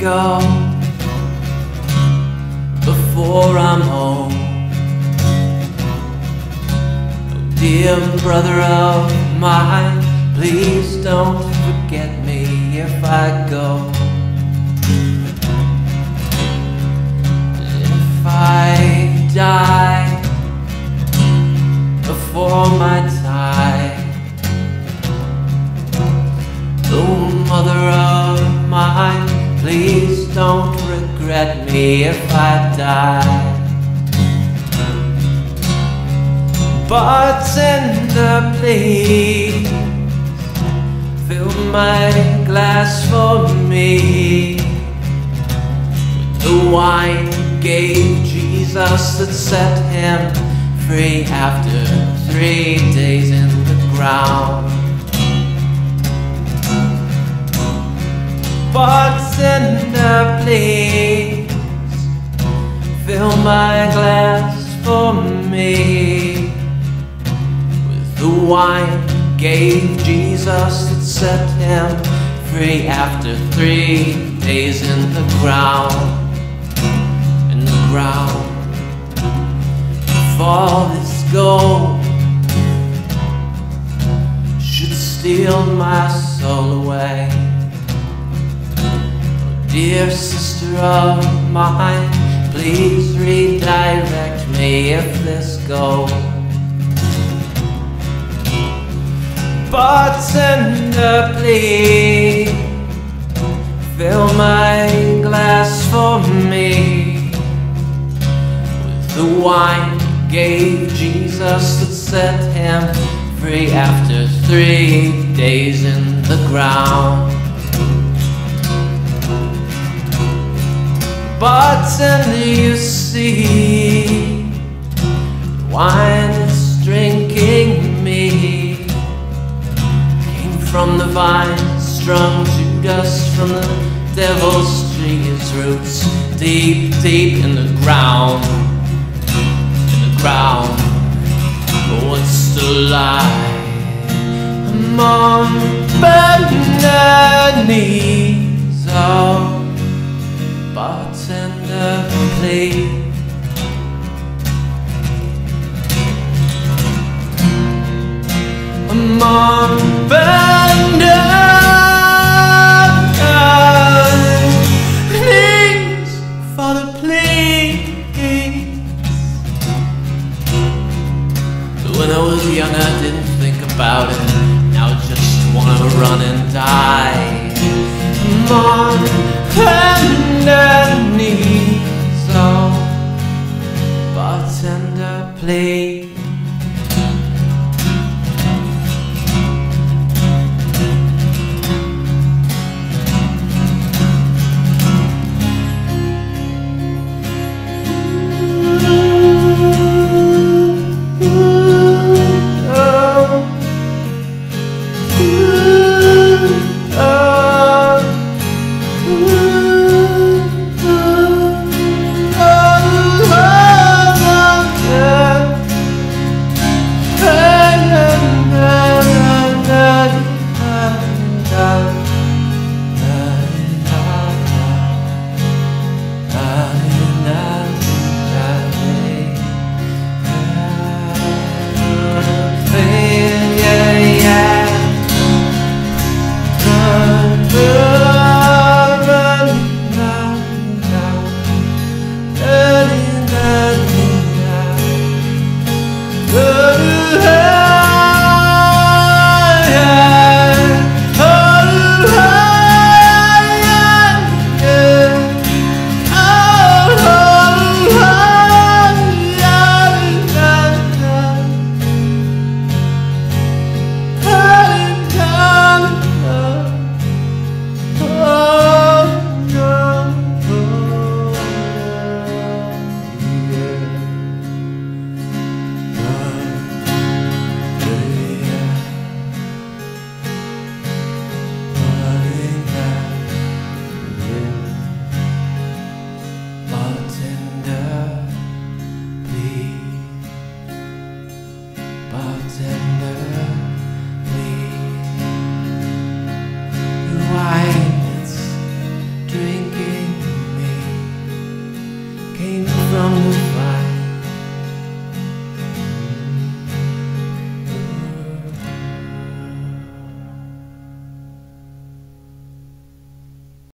go before I'm home. Oh, dear brother of mine, please don't forget me if I go. If I die before my time, oh mother of mine, please don't regret me if I die. Bartender, please fill my glass for me with the wine you gave Jesus that set him free after 3 days in the ground. Bartender, please fill my glass for me with the wine you gave Jesus that set him free after 3 days in the ground. In the ground. If all this gold should steal my soul away, dear sister of mine, please redirect me if this goes. Bartender, please fill my glass for me with the wine you gave Jesus that set him free after 3 days in the ground. Bartender, you see, the wine that's drinking me came from the vine, strung to dust from the devil's tree. His roots deep, deep in the ground, in the ground. But what's to lie among bended knees? Oh, bartender, please. Among bended knees, Father, please. When I was young, I didn't think about it. Now I just wanna run and die. Among bended knees, oh, bartender, please. came from the